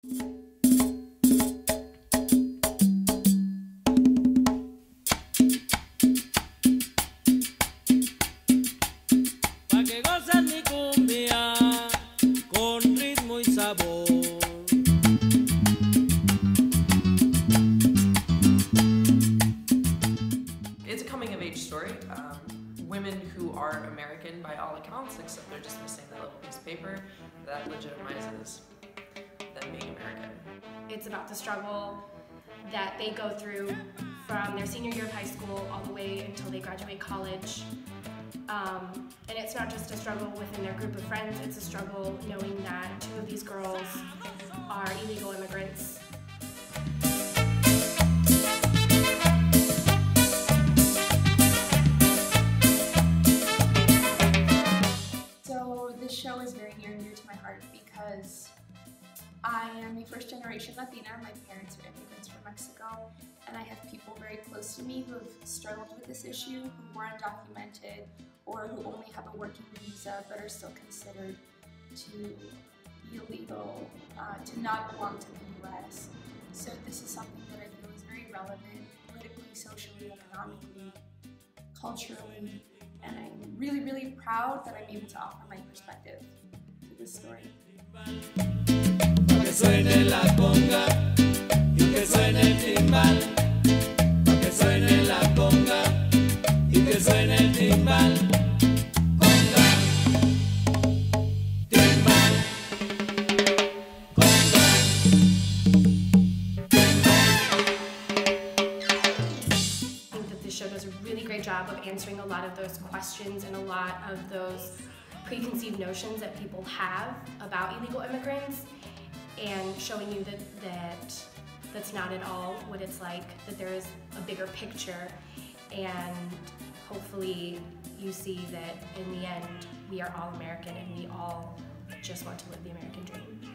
Pa' que gocen mi cumbia con ritmo y sabor. It's a coming of age story. Women who are American by all accounts, except they're just missing that little piece of paper that legitimizes them being American. It's about the struggle that they go through from their senior year of high school all the way until they graduate college. And it's not just a struggle within their group of friends, it's a struggle knowing that two of these girls are illegal immigrants. So this show is very near and dear to my heart because I am a first-generation Latina. My parents are immigrants from Mexico, and I have people very close to me who have struggled with this issue, who are undocumented, or who only have a working visa but are still considered to be illegal, to not belong to the U.S. So this is something that I feel is very relevant politically, socially, economically, culturally, and I'm really, really proud that I'm able to offer my perspective to this story. Que suene la conga y que suene el timbal. Que suene la conga y que suene el timbal. Conga, timbal, conga, I think that this show does a really great job of answering a lot of those questions and a lot of those preconceived notions that people have about illegal immigrants, and showing you that that's not at all what it's like, that there is a bigger picture, and hopefully you see that in the end we are all American and we all just want to live the American dream.